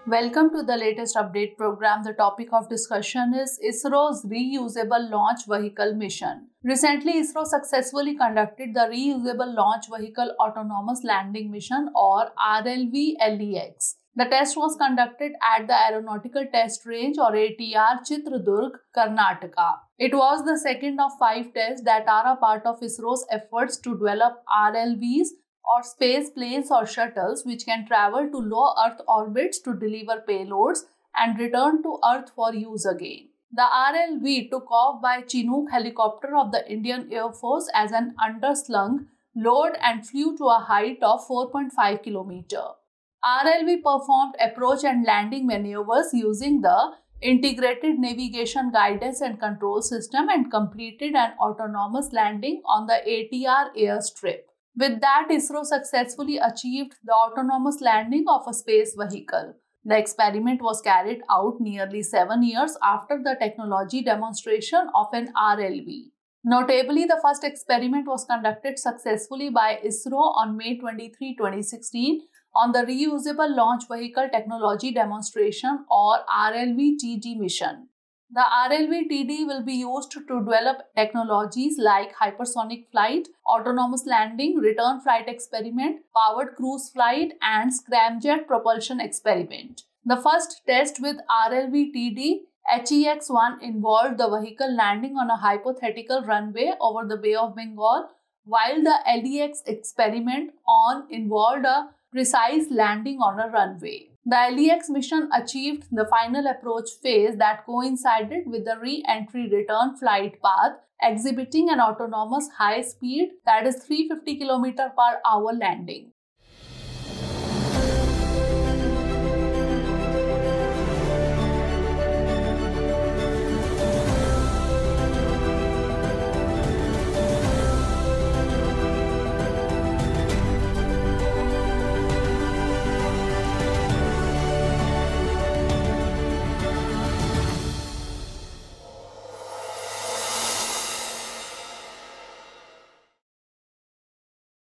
Welcome to the latest update program. The topic of discussion is ISRO's Reusable Launch Vehicle mission. Recently, ISRO successfully conducted the Reusable Launch Vehicle Autonomous Landing Mission or RLV-LEX. The test was conducted at the Aeronautical Test Range or ATR Chitradurg, Karnataka. It was the second of 5 tests that are a part of ISRO's efforts to develop RLVs or space planes or shuttles which can travel to low Earth orbits to deliver payloads and return to Earth for use again. The RLV took off by Chinook helicopter of the Indian Air Force as an underslung load and flew to a height of 4.5 km. RLV performed approach and landing maneuvers using the Integrated Navigation Guidance and Control System and completed an autonomous landing on the ATR airstrip. With that, ISRO successfully achieved the autonomous landing of a space vehicle. The experiment was carried out nearly 7 years after the technology demonstration of an RLV. Notably, the first experiment was conducted successfully by ISRO on May 23, 2016 on the Reusable Launch Vehicle Technology Demonstration or RLV-TD mission. The RLV-TD will be used to develop technologies like hypersonic flight, autonomous landing, return flight experiment, powered cruise flight, and scramjet propulsion experiment. The first test with RLV-TD HEX-1 involved the vehicle landing on a hypothetical runway over the Bay of Bengal, while the LEX experiment involved a precise landing on a runway. The LEX mission achieved the final approach phase that coincided with the re-entry return flight path, exhibiting an autonomous high speed that is 350 km/h landing.